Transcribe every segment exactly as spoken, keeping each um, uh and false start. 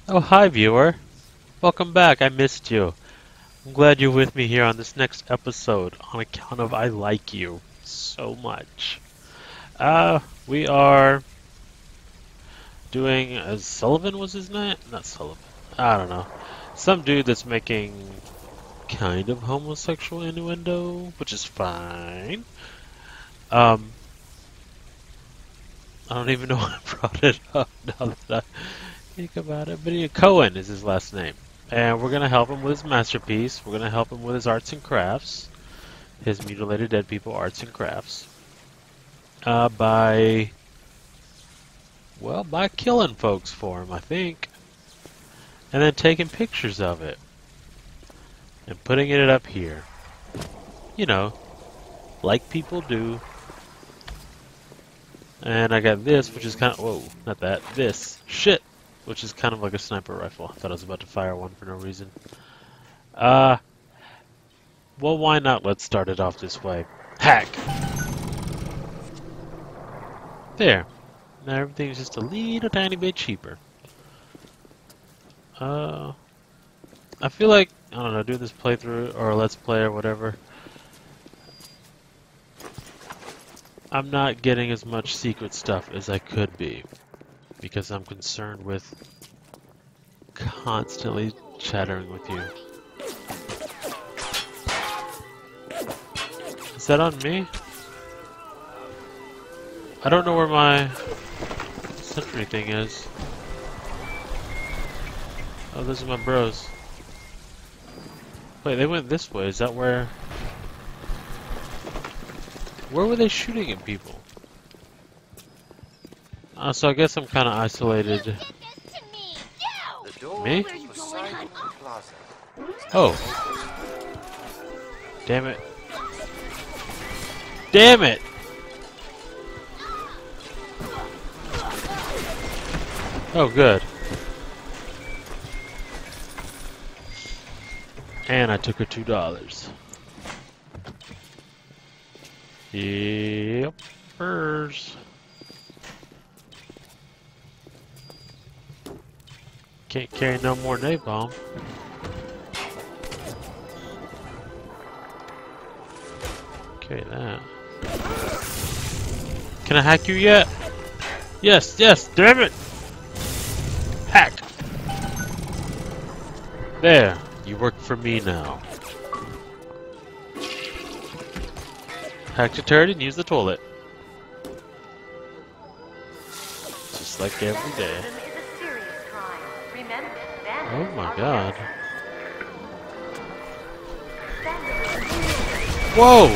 Oh, hi, viewer. Welcome back. I missed you. I'm glad you're with me here on this next episode on account of I like you so much. Uh, we are doing, as Sullivan was his name? Not Sullivan. I don't know. Some dude that's making kind of homosexual innuendo, which is fine. Um, I don't even know why I brought it up now that I think about it. But yeah, Cohen is his last name. And we're going to help him with his masterpiece. We're going to help him with his arts and crafts. His mutilated dead people arts and crafts. Uh, by, well, by killing folks for him, I think. And then taking pictures of it. And putting it up here. You know, like people do. And I got this, which is kind of, whoa, not that, this, shit, which is kind of like a sniper rifle. I thought I was about to fire one for no reason. Uh, well, why not? Let's start it off this way. Hack! There. Now everything's just a little tiny bit cheaper. Uh, I feel like, I don't know, doing this playthrough or let's play or whatever, I'm not getting as much secret stuff as I could be because I'm concerned with constantly chattering with you. Is that on me? I don't know where my sentry thing is. Oh, those are my bros. Wait, they went this way. Is that where... Where were they shooting at people? Uh, so I guess I'm kind of isolated. Me? Oh. Damn it. Damn it! Oh, good. And I took her two dollars. Yep. Hers. Can't carry no more napalm. Okay, that. Can I hack you yet? Yes, yes, damn it! Hack! There, you work for me now. Hack the turret and use the toilet. Just like every day. Oh my god. Whoa!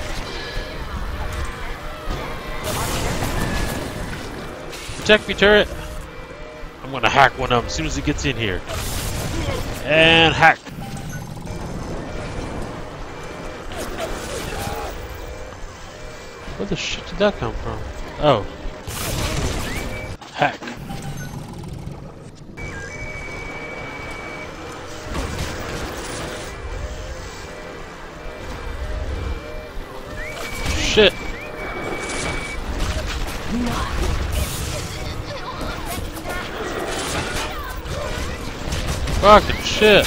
Protect me, turret! I'm gonna hack one of them as soon as he gets in here. And hack! Where the shit did that come from? Oh. Hack. Shit. Fucking shit.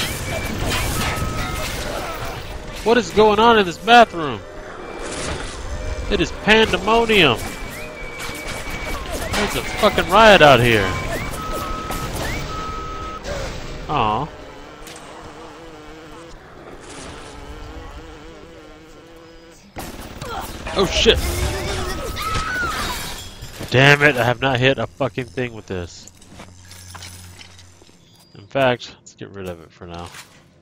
What is going on in this bathroom? It is pandemonium. There's a fucking riot out here. Aw. Oh shit! Damn it, I have not hit a fucking thing with this. In fact, let's get rid of it for now.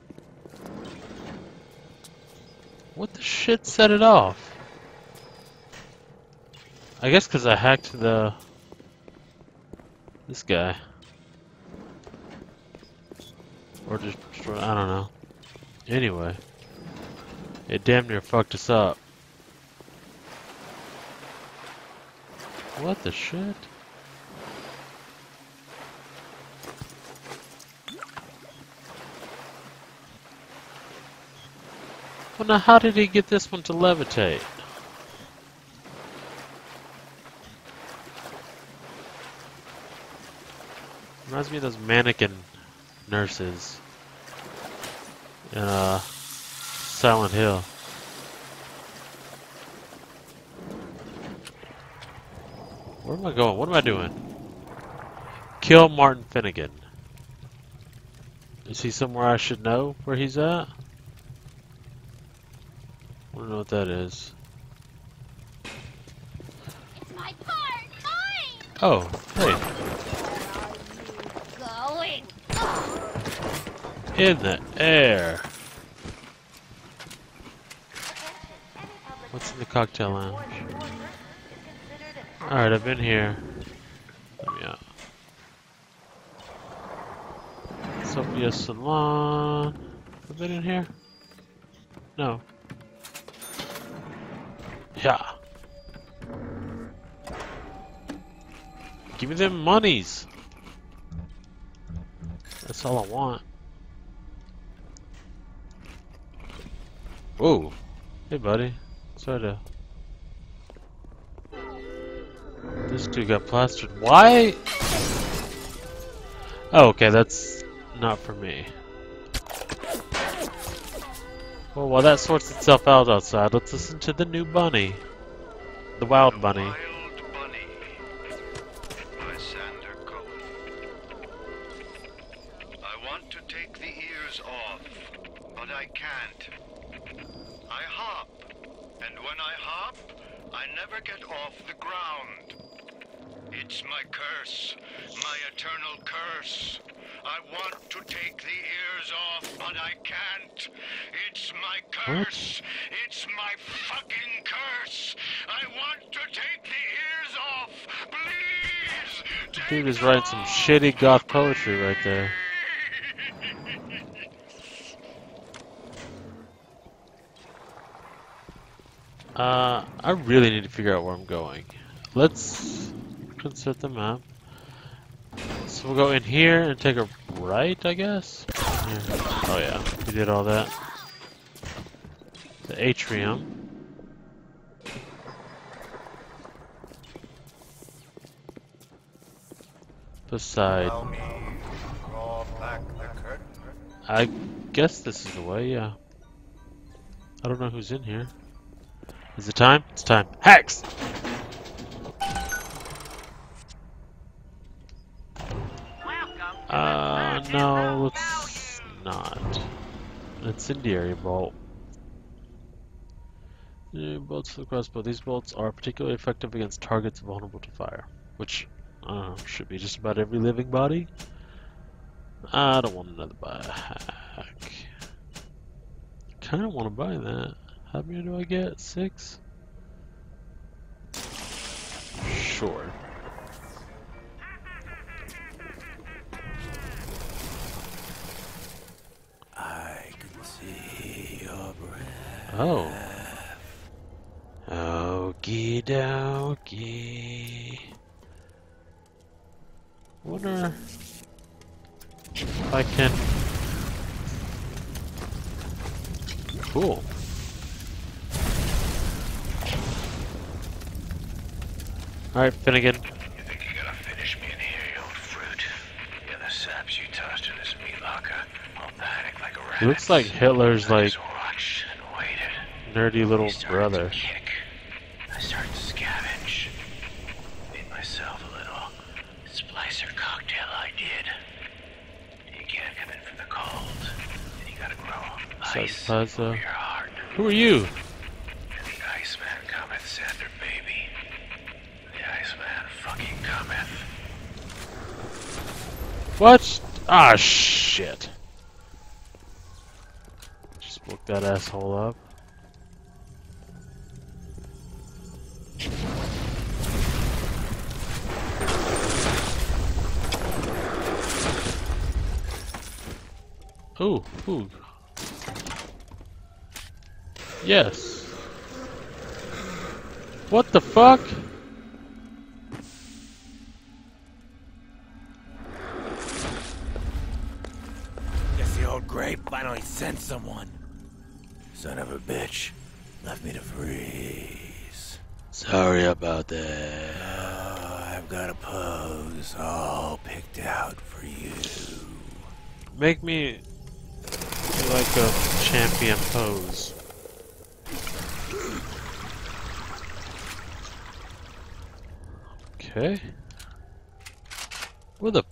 What the shit set it off? I guess because I hacked the... this guy. Or just, I don't know. Anyway. It damn near fucked us up. What the shit? Well, now how did he get this one to levitate? Reminds me of those mannequin nurses in uh, Silent Hill. Where am I going? What am I doing? Kill Martin Finnegan. Is he somewhere I should know where he's at? I don't know what that is. It's my part! Mine! Oh, hey. Going! In the air. What's in the cocktail lounge? Alright, I've been here. Let me out. Sophia Salon. Have I been in here? No. Yeah. Give me them monies. That's all I want. Whoa. Hey, buddy. Sorry to... This dude got plastered. Why? Oh, okay, that's not for me. Well, while that sorts itself out outside, let's listen to the new bunny. The Wild Bunny. Wild Bunny by Sander Cohen. I want to take the ears off, but I can't. I hop, and when I hop, I never get off the ground. It's my curse, my eternal curse. I want to take the ears off, but I can't. It's my curse. What? It's my fucking curse. I want to take the ears off. Please. Take Dude is writing some shitty goth poetry right there. Uh, I really need to figure out where I'm going. Let's insert the map. So we'll go in here and take a right, I guess? Here. Oh yeah, we did all that. The atrium. Beside. Allow me to draw back the curtain. I guess this is the way, yeah. I don't know who's in here. Is it time? It's time. Hacks! Uh, no, let's not. Incendiary bolt. New bolts for the crossbow. These bolts are particularly effective against targets vulnerable to fire, which I don't know, should be just about every living body. I don't want another buy a hack. Kind of want to buy that. How many do I get? Six? Sure. I can see your breath. Oh. Okie dokie. Wonder if I can. Cool. Alright, Finnegan. You think you're gonna finish me in here, you old fruit? Yeah, the saps you tossed in this meat locker. I'll panic like a rabbit. He looks like Hitler's I like just watched and waited. nerdy little He started brother. to kick. I started to scavenge. Made myself a little splicer cocktail I did. You can't come in from the cold. And you gotta grow ice Plaza. over your heart. Who are you? And the Iceman cometh, Sander baby. The Iceman fucking cometh. What? Ah, shit. Just woke that asshole up. Ooh, ooh. Yes. What the fuck? Guess the old grape finally sent someone. Son of a bitch. Left me to freeze. Sorry about that. Oh, I've got a pose all picked out for you. Make me do like a champion pose. Okay. Where the...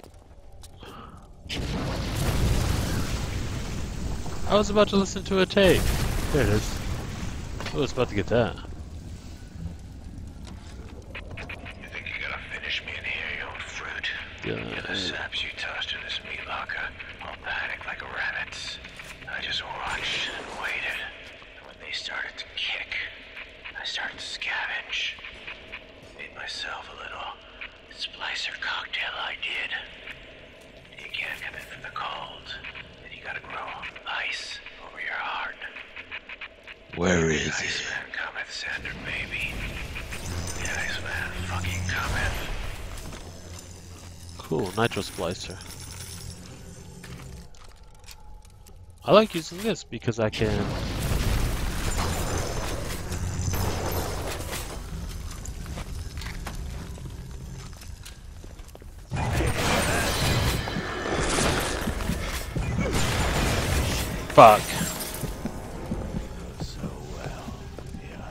I was about to listen to a tape. There it is. I was about to get that. You think you're gonna finish me in here, you old fruit? Yeah. You're the saps you tossed in this meat locker. All panicked like rabbits. I just watched and waited. And when they started to kick, I started to scavenge. Made myself a little splicer cocktail I did. You can't come in from the cold. And you gotta grow ice over your heart. Where is it? Iceman cometh, Sander, baby. The Iceman fucking cometh. Cool, nitro splicer. I like using this because I can... Fuck. So well. Yeah.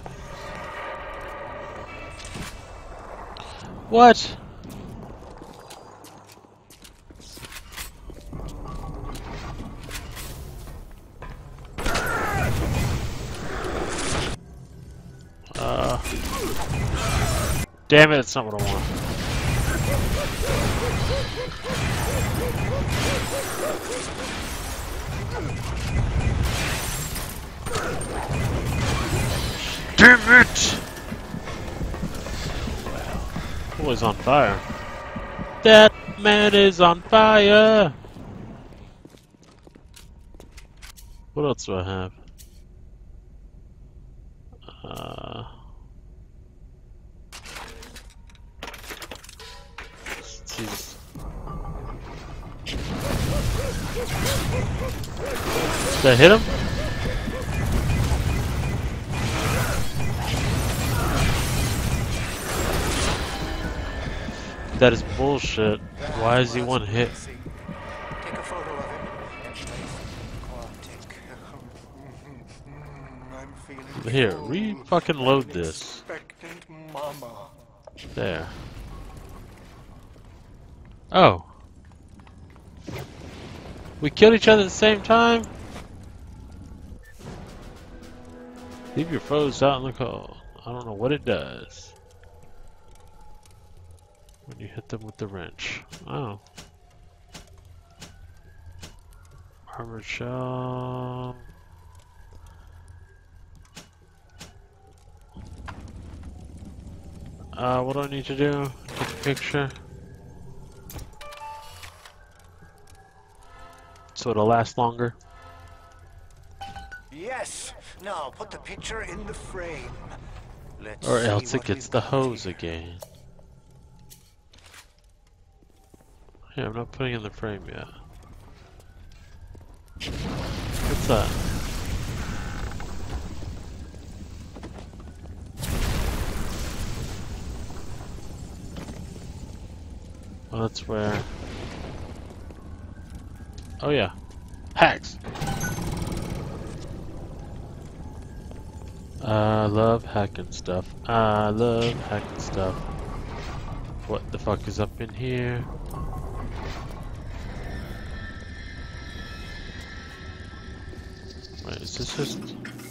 What? Uh, damn it, it's not what I want. Damn it! Boy's on fire. That man is on fire! What else do I have? Uh, Jesus. Did I hit him? That is bullshit. Why is he one hit? Take a photo of him and place Quantic. I'm feeling Here, re fucking load this. expectant mama. There. Oh. We killed each other at the same time? Leave your foes out in the cold. I don't know what it does. When you hit them with the wrench. Oh. Armored shell. Uh, what do I need to do? Take a picture. So it'll last longer. Yes. Now put the picture in the frame. Let's Or see else it what gets we've the got hose here. again. Yeah, I'm not putting in the frame yet. What's that? Well, that's where... Oh yeah. Hacks! I love hacking stuff. I love hacking stuff. What the fuck is up in here? Wait, is this just...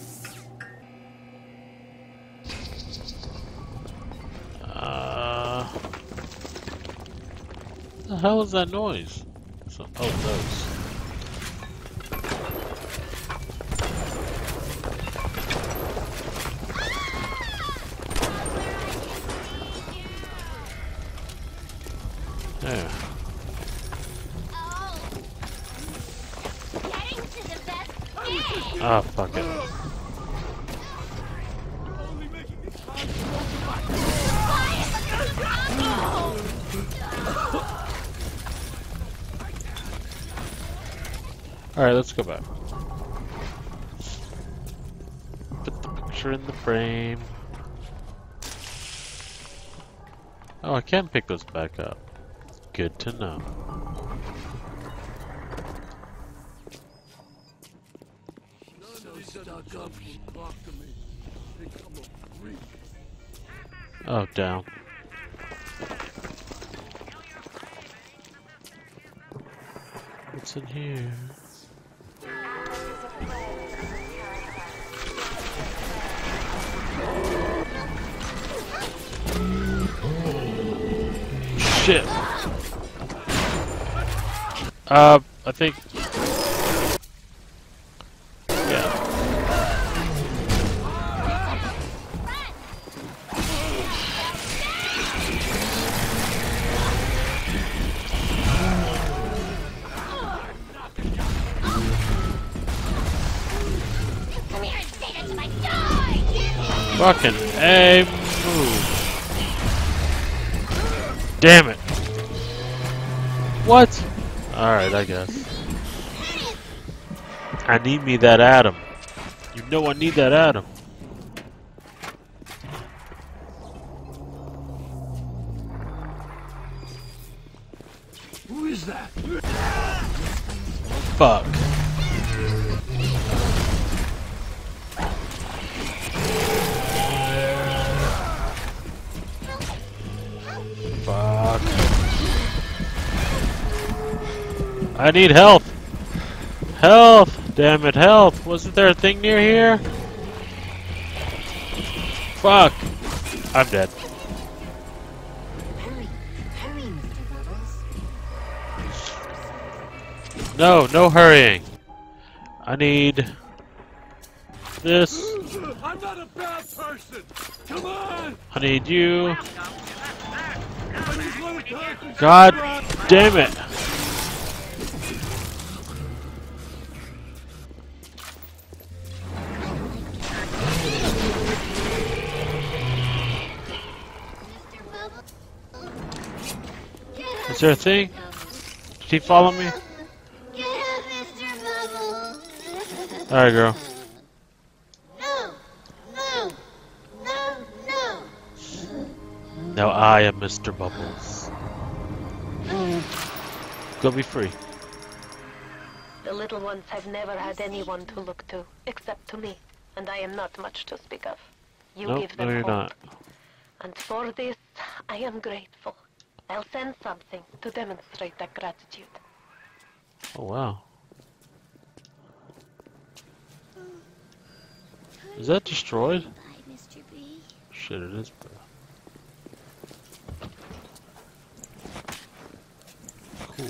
Uh... What the hell is that noise? So, oh, those. There. Oh. Getting to the best game. Ah, fuck it. Alright, let's go back. Put the picture in the frame. Oh, I can pick those back up. Good to know. Oh, down. What's in here? Shit. Uh, I think. Yeah. Come here and say that to my die! Fucking A move. Damn it. What? Alright, I guess. I need me that atom. You know I need that atom. Who is that? Fuck. Fuck. I need health. Health. Damn it, health. Wasn't there a thing near here? Fuck. I'm dead. Hurry, hurry, Mister Bubbles. No, no hurrying. I need this. I'm not a bad person. Come on. I need you. I just want to talk to God damn it. Mister Bubbles. Get Is up, there a thing? Did he follow me? get up, Mister Bubbles. Alright, girl. No, no, no, no. Now I am Mister Bubbles. Go be free. The little ones have never had anyone to look to, except to me, and I am not much to speak of. You Nope, give them no you're hope. not. And for this, I am grateful. I'll send something to demonstrate that gratitude. Oh wow. Is that destroyed? Bye, Mister B. Shit, it is, bro. Cool.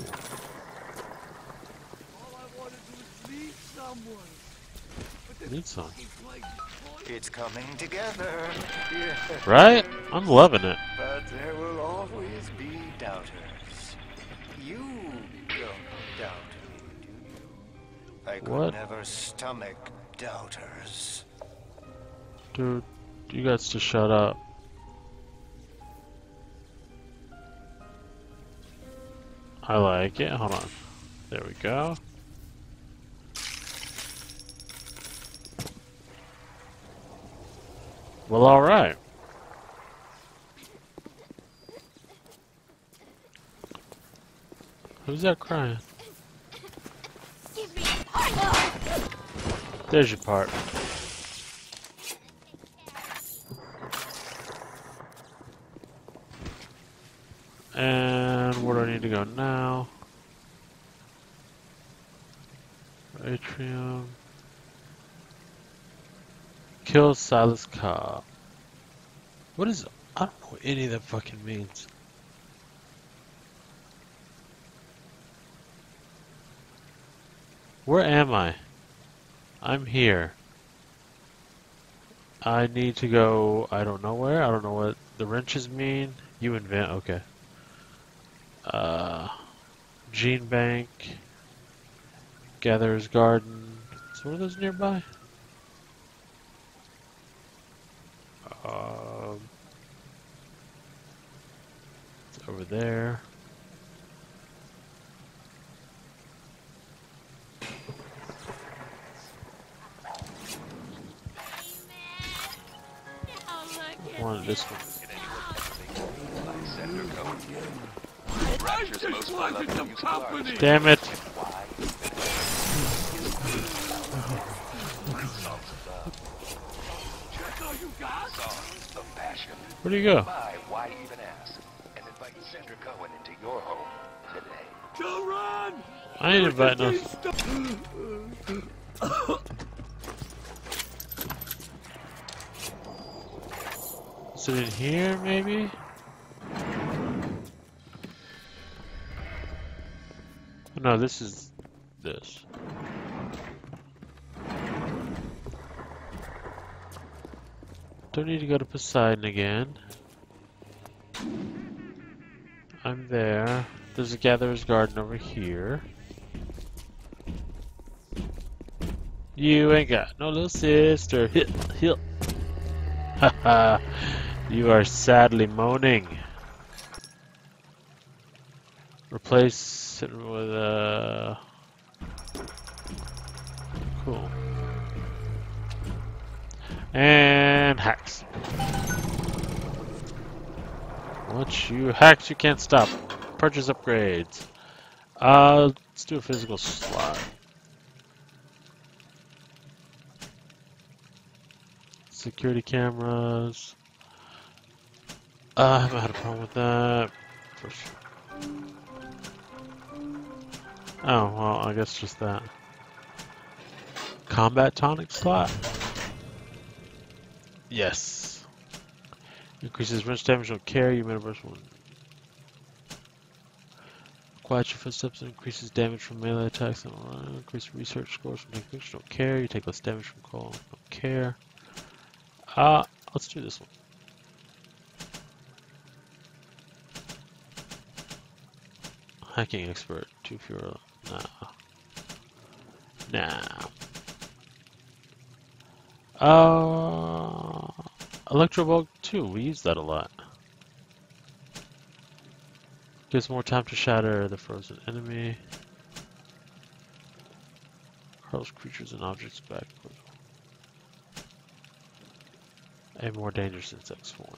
All I want to do is meet someone. But this Need some. fucking place is full. It's coming together. Yeah. Right? I'm loving it. But there will always be doubters. You don't doubt me, do you? I could What? never stomach doubters. Dude, you guys to shut up. I like it. Hold on. There we go. Well, alright. Who's that crying? Give me a partner. There's your part. And where do I need to go now? Atrium. Kill Silas Cobb. What is... I don't know what any of that fucking means. Where am I? I'm here. I need to go... I don't know where. I don't know what the wrenches mean. You invent... Okay. Uh... Gene Bank. Gatherer's Garden. So what are those nearby? Um, it's over there. I wanted this one. I just wanted some company. Damn it! Where'd he go? My, why even ask? And invite Sandra Cohen into your home today. Go run! I ain't inviting us. Is it in here, maybe? No, this is this. Don't need to go to Poseidon again. I'm there. There's a Gatherer's Garden over here. You ain't got no little sister. Hit, hit. Haha. You are sadly moaning. Replace it with a. Cool. And hacks. Once you hacks, you can't stop. Purchase upgrades. Uh, let's do a physical slot. Security cameras. Uh, I haven't had a problem with that. First. Oh, well, I guess just that. Combat tonic slot? Yes. Increases wrench damage on carry, you metaverse one. Quiet your footsteps and increases damage from melee attacks. And uh, increase research scores from techniques. Don't care. You take less damage from call. Don't care. Uh, let's do this one. Hacking expert. Two fewer. Nah. Nah. Uh, Electrovolt two. We use that a lot. Gives more time to shatter the frozen enemy. Hurls creatures and objects back. A more dangerous insect swarm.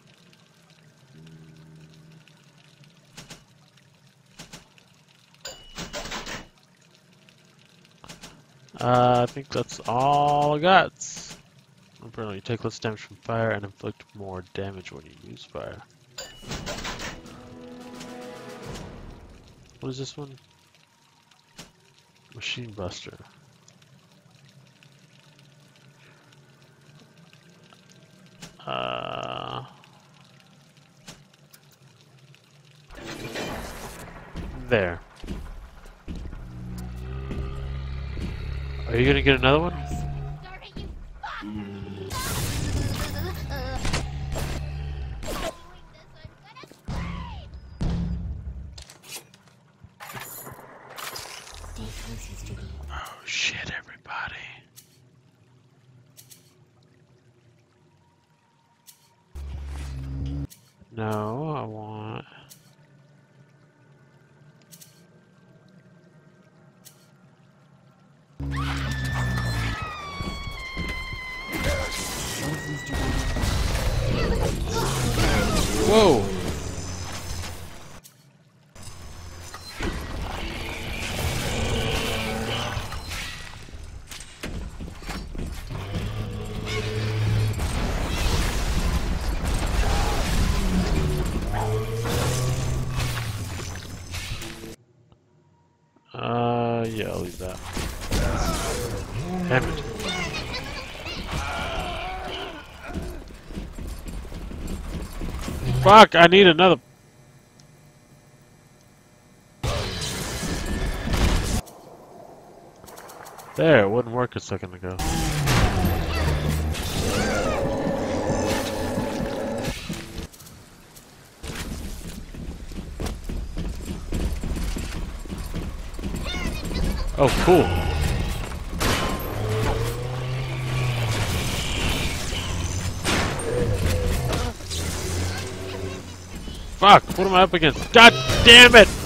Uh, I think that's all I got. Apparently, you take less damage from fire and inflict more damage when you use fire. What is this one? Machine Buster. Uh, there. Are you gonna get another one? Sorry, you fuck! Doing this, I'm gonna Oh shit, everybody. No, I want... Whoa! Uh, yeah, I'll leave that. Damn it. Fuck, I need another. There, it wouldn't work a second ago. Oh, cool. Fuck, what am I up against? God damn it!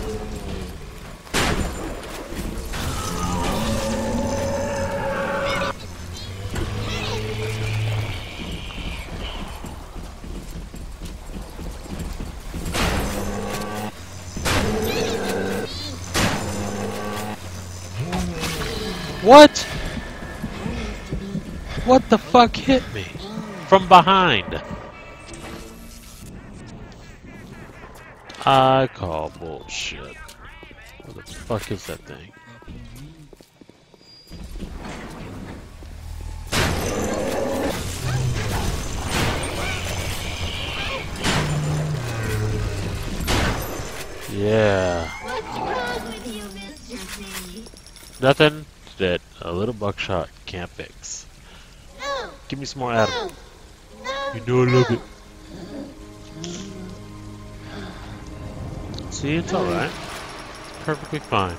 What? What the fuck hit me? From behind. I call bullshit. What the fuck is that thing? Yeah. What's wrong with you, Mister Z? Nothing that a little buckshot can't fix. No, Give me some more Adam. no, no. You know I love it. See, it's alright. Perfectly fine.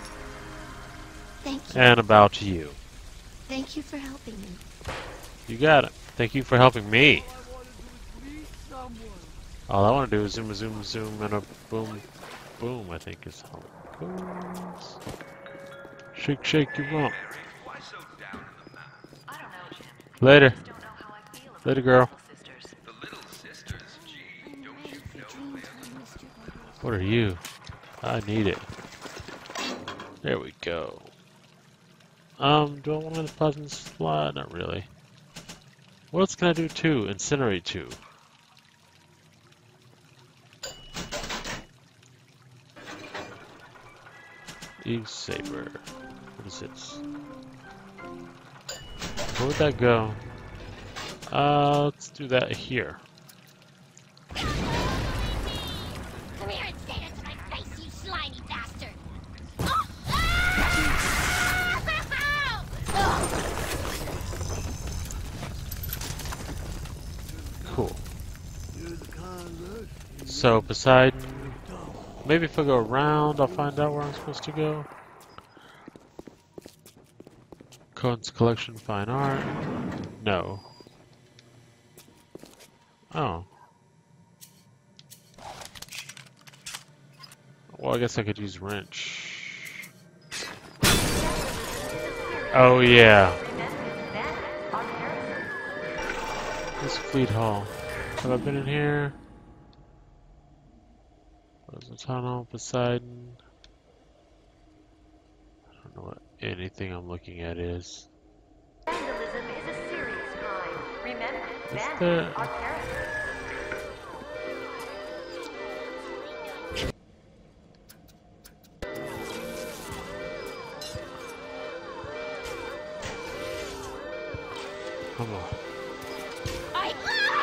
Thank you. And about you. Thank you for helping me. You got it. Thank you for helping me. All I want to do is meet someone. All I want to do is zoom, zoom, zoom, and a boom, boom, I think is how it goes. Shake, shake your rump. Why so down in the mouth? I don't know, Jim. Later. I just don't know how I feel about Later, girl. the sisters. The little sisters, gee, I'm don't ready you for know dream they're time, Mister Bubbles. What are you? I need it. There we go. Um, do I want to let the buttons fly? Not really. What else can I do too? Incinerate too. Eve Saber. What is this? Where would that go? Uh, let's do that here. Come here and say that to my face, you slimy bastard! Oh! Ah! Cool. You're the kind of So Poseidon, maybe if I go around, I'll find out where I'm supposed to go. Cohen's Collection, Fine Art. No. Oh. Well, I guess I could use wrench. Oh yeah. This Fleet Hall. Have I been in here? There's a tunnel, Poseidon. I don't know what anything I'm looking at is. Vandalism is a serious crime. Remember, Is vandals there- are terrorists. Come on. I...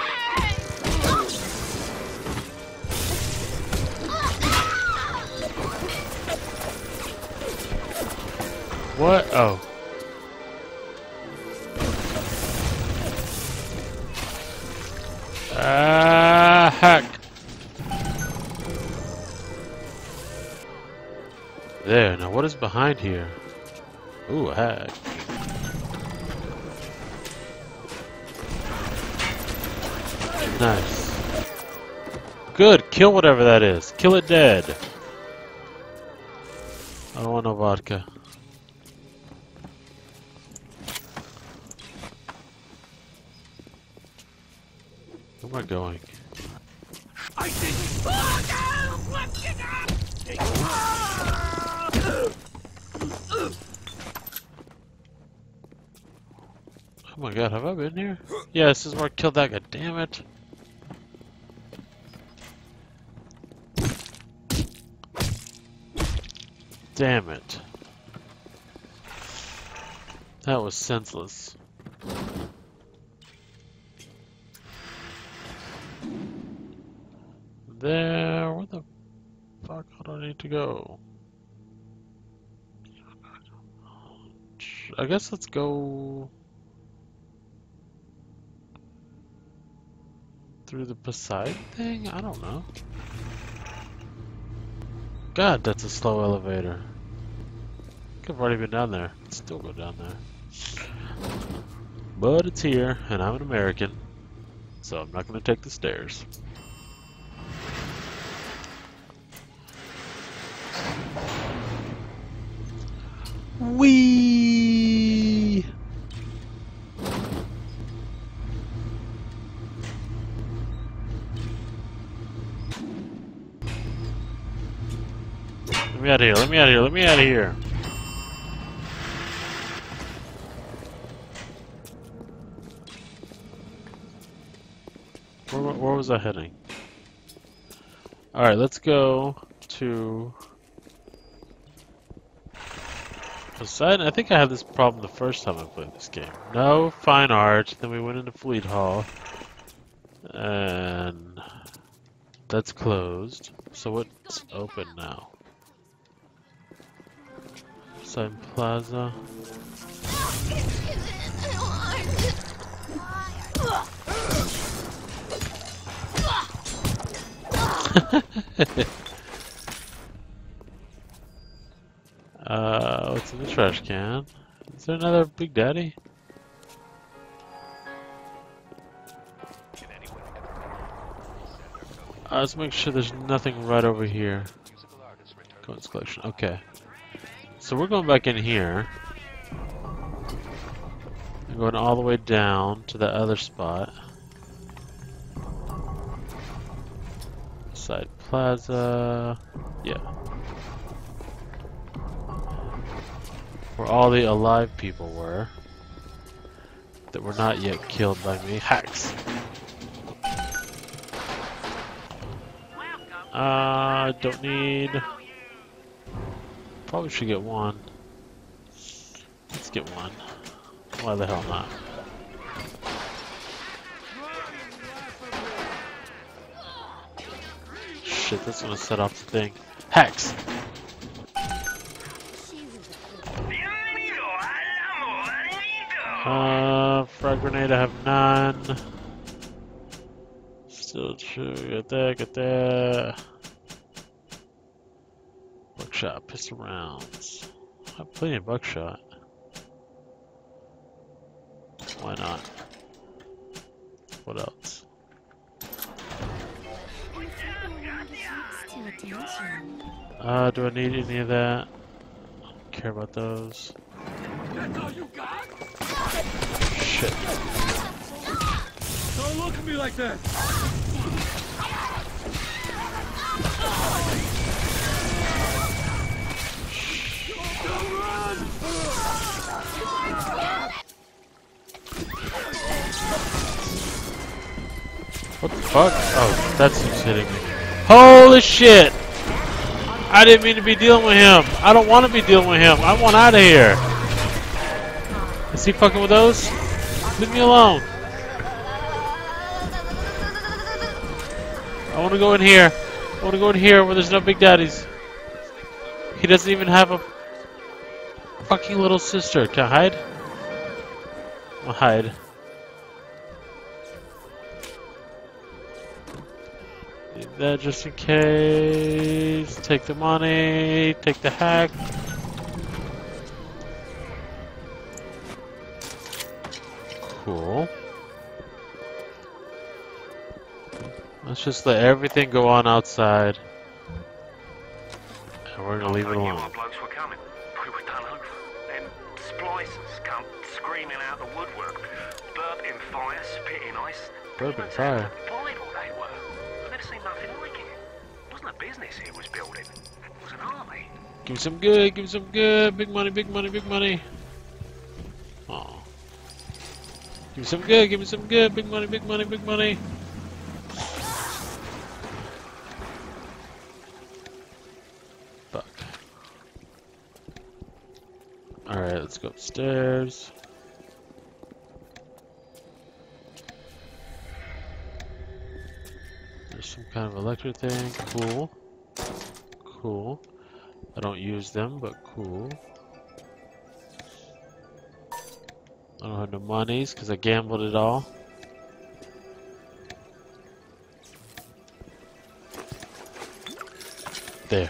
What? Oh. Ah, heck. There, now what is behind here? Ooh, a hack. Nice. Good, kill whatever that is. Kill it dead. I don't want no vodka. Where am I going? I didn't. Oh my god, have I been here? Yeah, this is where I killed that guy, damn it. Damn it. That was senseless. There, where the fuck do I need to go? I guess let's go through the Poseidon thing? I don't know. God, that's a slow elevator. I could have already been down there. Let's still go down there. But it's here, and I'm an American, so I'm not going to take the stairs. Whee! Let me out of here, let me out of here, let me out of here. Where, where was I heading? Alright, let's go to Poseidon. I think I had this problem the first time I played this game. No fine art. Then we went into Fleet Hall. And that's closed. So what's open now? Poseidon Plaza. uh, what's in the trash can? Is there another Big Daddy? Uh, let's make sure there's nothing right over here. Coins collection. Okay. So we're going back in here. And going all the way down to that other spot. Side Plaza. Yeah. Where all the alive people were. That were not yet killed by me. Hacks! Uh, don't need... Probably should get one. Let's get one. Why the hell not? Shit, that's gonna set off the thing. Hacks! Uh, frag grenade, I have none. Still true, got that, got that. Buckshot, pistol rounds. I have plenty of buckshot. Why not? What else? Uh, do I need any of that? I don't care about those. That's all you got? Shit. Don't look at me like that! Don't run! What the fuck? Oh, that's who's hitting me. Holy shit! I didn't mean to be dealing with him. I don't want to be dealing with him. I want out of here. Is he fucking with those? Leave me alone. I want to go in here. I want to go in here where there's no Big Daddies. He doesn't even have a fucking little sister. Can I hide? I'll hide. Need that just in case. Take the money. Take the hack. Cool. Let's just let everything go on outside. And we're gonna leave it alone. Our blokes were coming. We were done over. Then splicers come screaming out the woodwork. Burping fire, spitting ice. Burping fire? Vital they were. I've never seen nothing like it. It wasn't a business he was building. It was an army. Give me some good, give me some good. Big money, big money, big money. Aw. Give me some good, give me some good. Big money, big money, big money. Fuck. Alright, let's go upstairs. There's some kind of electric thing. Cool. Cool. I don't use them, but cool. I don't have no monies because I gambled it all. There.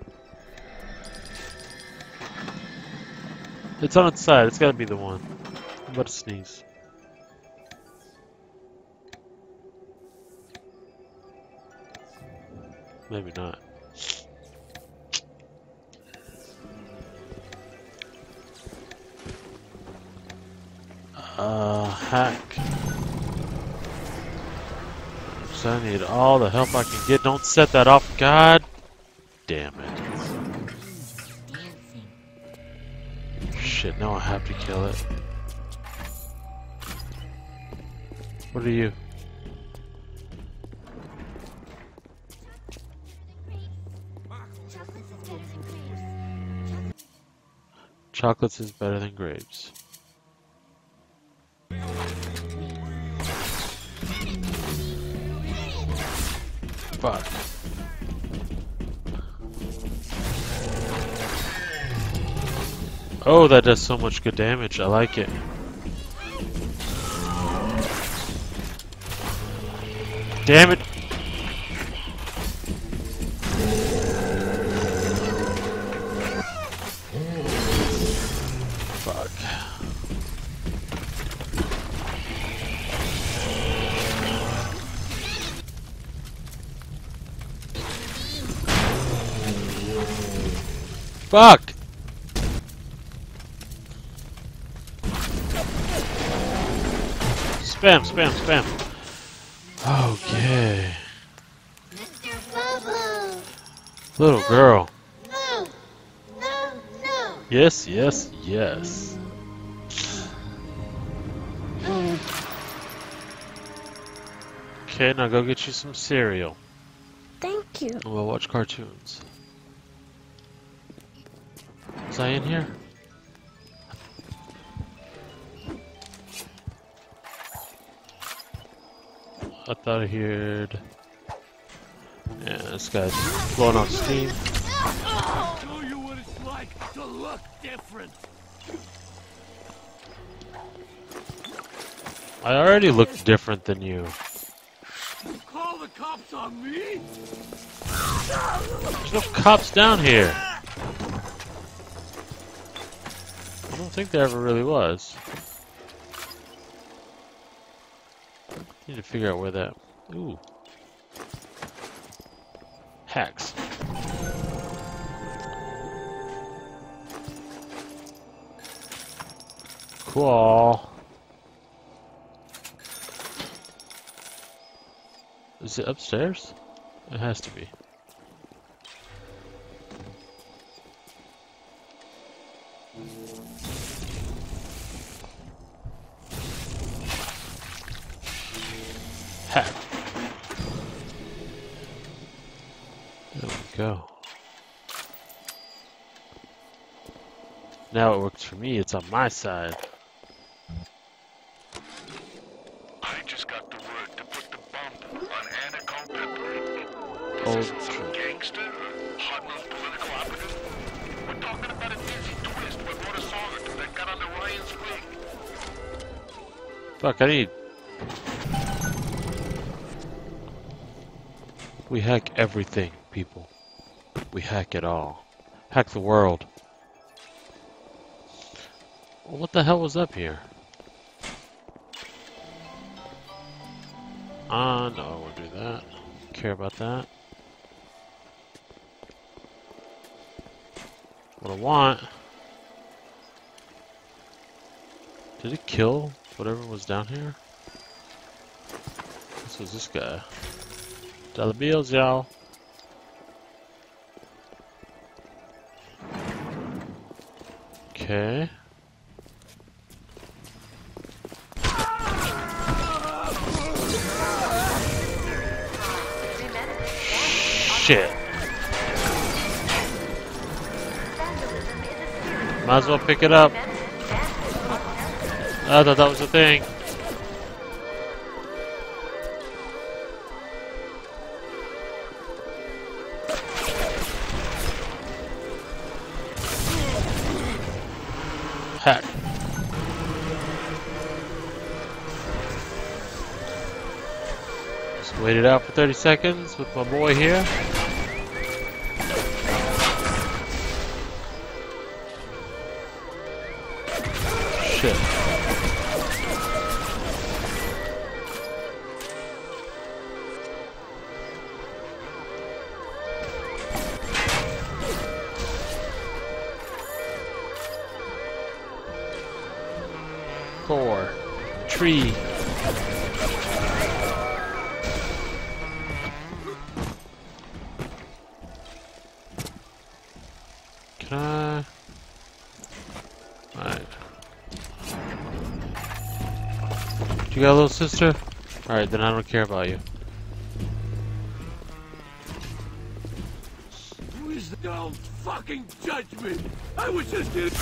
It's on its side. It's gotta be the one. I'm about to sneeze. Maybe not. Uh, hack. So I need all the help I can get. Don't set that off. God damn it. Shit, now I have to kill it. What are you? Chocolates is better than grapes. Fuck. Oh, that does so much good damage. I like it. Damn it! Fuck. Fuck! Spam, spam, spam. Okay. Mister Bubble! Little girl. No! No, no! Yes, yes, yes. Okay, now go get you some cereal. Thank you. And we'll watch cartoons. Was I in here? I thought I heard. Yeah, this guy's blowing off steam. Show you what it's like to look different. I already look different than you. You call the cops on me? There's no cops down here. I don't think there ever really was. Need to figure out where that. Ooh. Hacks. Cool. Is it upstairs? It has to be. Hack. There we go. Now it works for me, it's on my side. I just got the word to put the bump on Anna Culpepper. Oh, Is this some gangster or hot-nosed political operative? We're talking about a dizzy twist with wrote a song or two that got under Ryan's wing. fuck, I need... We hack everything, people. We hack it all. Hack the world. Well, what the hell was up here? Ah, uh, no, I won't do that. Care about that. What I want... Did it kill whatever was down here? This was this guy. Dollar bills, y'all. Okay. Shit. Might as well pick it up. I thought that was a thing. Hack. Just wait it out for thirty seconds with my boy here. Shit. Four. Tree. Can I? Alright. You got a little sister? Alright, then I don't care about you. Who is the don't fucking judge me! I was just getting...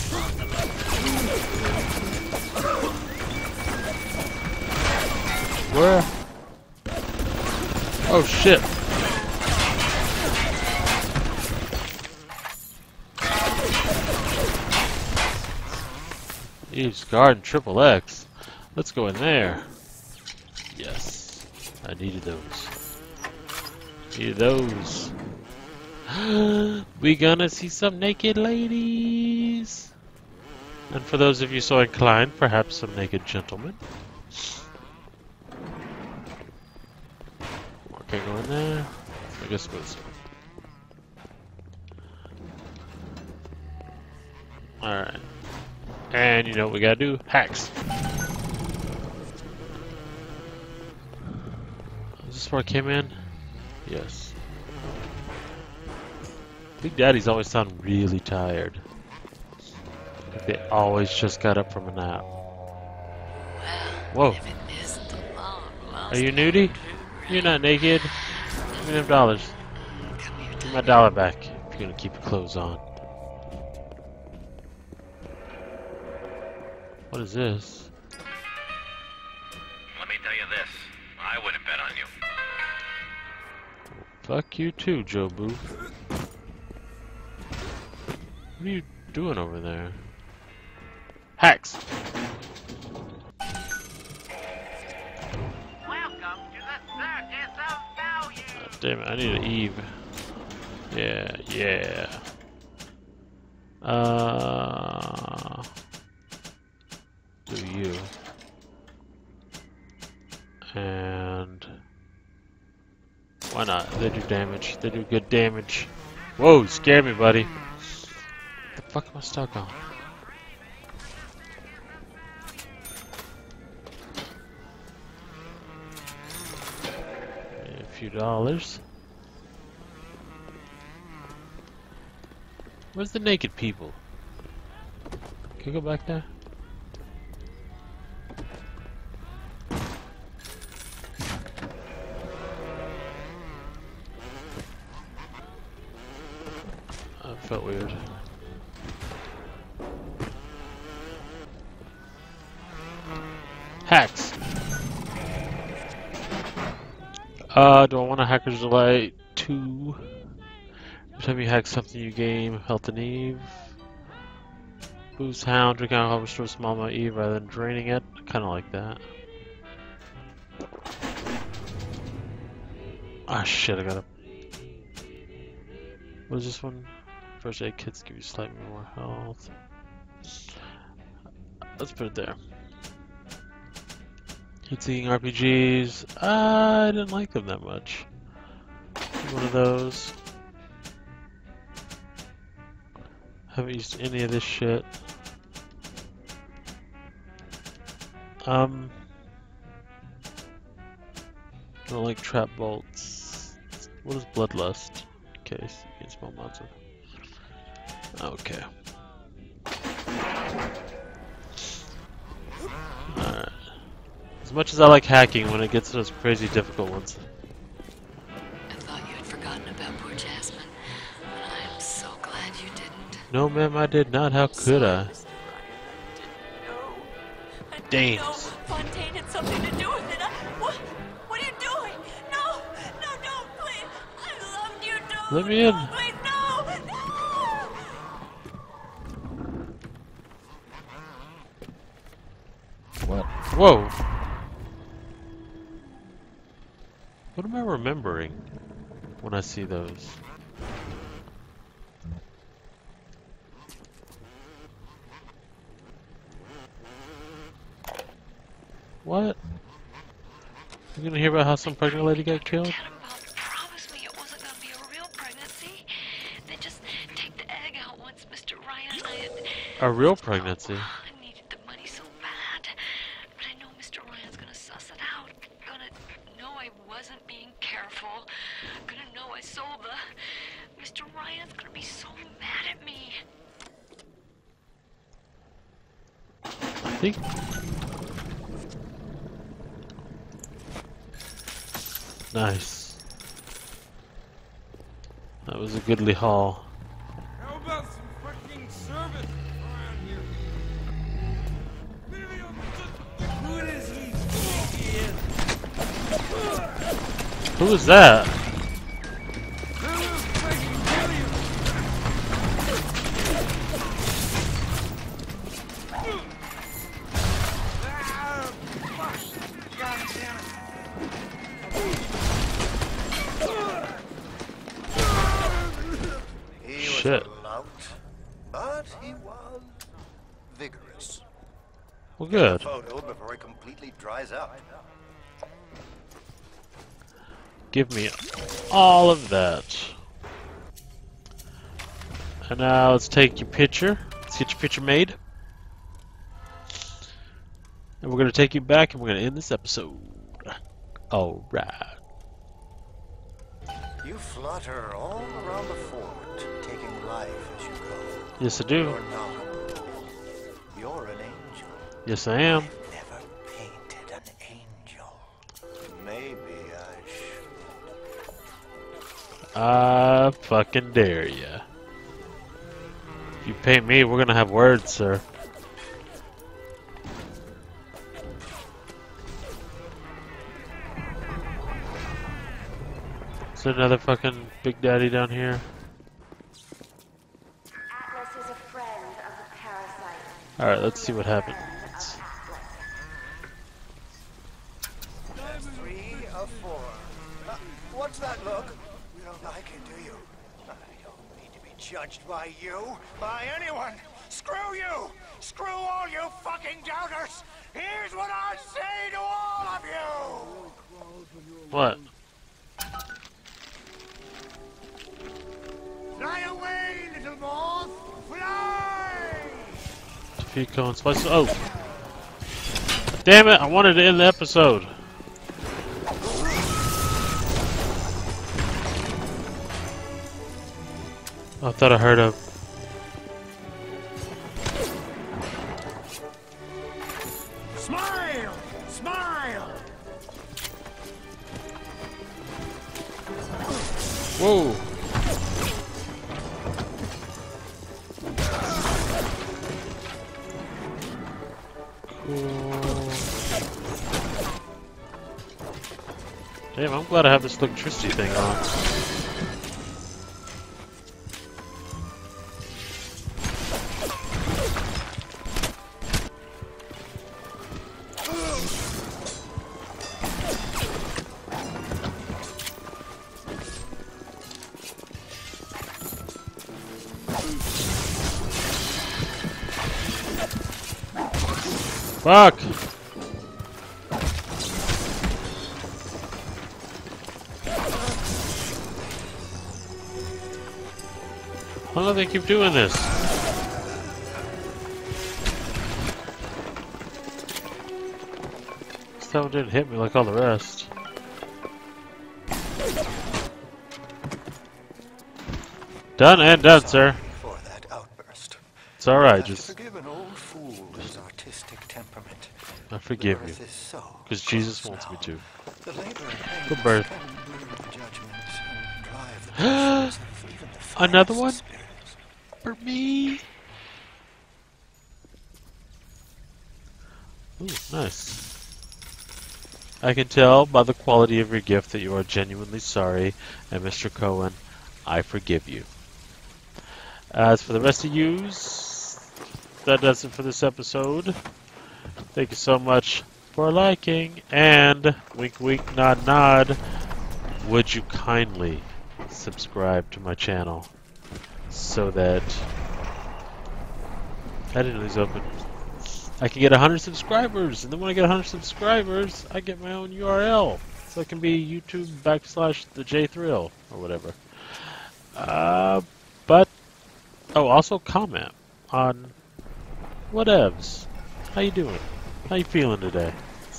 Where? Oh shit! Eve's Garden Triple X. Let's go in there. Yes, I needed those. Needed those. We gonna see some naked ladies. And for those of you so inclined, perhaps some naked gentlemen. Okay, go in there. I guess go this way. Alright. And you know what we gotta do? Hacks. Is this where I came in? Yes. Big Daddies always sound really tired. Like they always just got up from a nap. Whoa. Are you nudie? You're not naked. Give me them dollars. Give me my dollar back if you're gonna keep your clothes on. What is this? Let me tell you this. I wouldn't bet on you. Fuck you too, Joe Boo. What are you doing over there? Hacks! Welcome to the Circus of Value. God damn it, I need an Eve. Yeah, yeah. Uh... Do you. And... Why not? They do damage. They do good damage. Whoa, you scared me, buddy. What the fuck am I stuck on? A few dollars. Where's the naked people? Can you go back there? That felt weird. Hacks! Uh, do I want a Hacker's Delight two? Every time you hack something you gain health and Eve. Boost Hound, drink alcohol, restore small amount of Eve rather than draining it. I kinda like that. Ah shit, I gotta... What is this one? First aid kits give you slightly more health. Let's put it there. Heat-seeking R P Gs. I didn't like them that much. One of those. Haven't used any of this shit. Um, I don't like trap bolts. What is Bloodlust? Case you can small amounts of. Okay. Alright. As much as I like hacking, when it gets to those crazy difficult ones. I thought you had forgotten about poor Jasmine, but I'm so glad you didn't. No, ma'am, I did not. How could I? Dang. No, Fontaine had something to do with it. I, what? What are you doing? No, no, don't, please. I loved you, don't. Let me in. No, please, no, no. What? Whoa. What am I remembering when I see those? What? You gonna hear about how some pregnant lady got killed? Tannenbaum promised me it wasn't gonna be a real pregnancy. They just take the egg out once Mister Ryan and I had... A real pregnancy? I needed the money so bad. But I know Mister Ryan's gonna suss it out. Gonna know I wasn't being careful. Gonna know I sold the... Mister Ryan's gonna be so mad at me. I think... Nice. That was a goodly haul. Who was that? He Shit. was a lout, but he was vigorous. Well, Get a good. photo before it completely dries up. Give me all of that. And now let's take your picture. Let's get your picture made. And we're going to take you back and we're going to end this episode. Alright. You flutter all around the fort, taking life as you go. Yes, I do. You're not a boy. You're an angel. Yes, I am. I've never painted an angel. Maybe I should. I fucking dare ya. If you paint me, we're going to have words, sir. Is there another fucking Big Daddy down here? Atlas is a friend of the parasite. Alright, let's see what happens. Three of four. Uh, what's that look? You don't like it, do you? I don't need to be judged by you, by anyone. Screw you! Screw all you fucking doubters! Here's what I say to all of you! What? Fly away, little moth! Fly! Pico and Spice. Oh! Damn it! I wanted to end the episode. I thought I heard a. Smile! Smile! Whoa! Damn, I'm glad I have this electricity thing on. Fuck! Why do they keep doing this? This one didn't hit me like all the rest. Done and done, sir. For that outburst. It's alright, Have to just forgive an old fool his artistic temperament. I forgive The you. earth is so Because Jesus close wants me now. to. The labor and pain Good birth. can blur the judgment and drive the passions of even the Another finest one? spirits. For me. Ooh, nice. I can tell by the quality of your gift that you are genuinely sorry, and Mister Cohen, I forgive you. As for the rest of yous, that does it for this episode. Thank you so much for liking, and wink wink nod nod, would you kindly subscribe to my channel so that I didn't lose open. I can get one hundred subscribers, and then when I get one hundred subscribers, I get my own U R L. So it can be YouTube backslash the J Thrill or whatever. Uh, but oh, also comment on whatevs. How you doing? How you feeling today?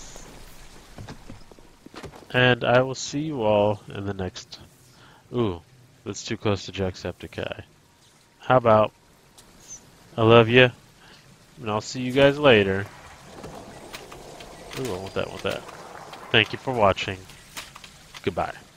And I will see you all in the next. Ooh, that's too close to Jacksepticeye. How about I love you, and I'll see you guys later. Ooh, I want that, want that. Thank you for watching. Goodbye.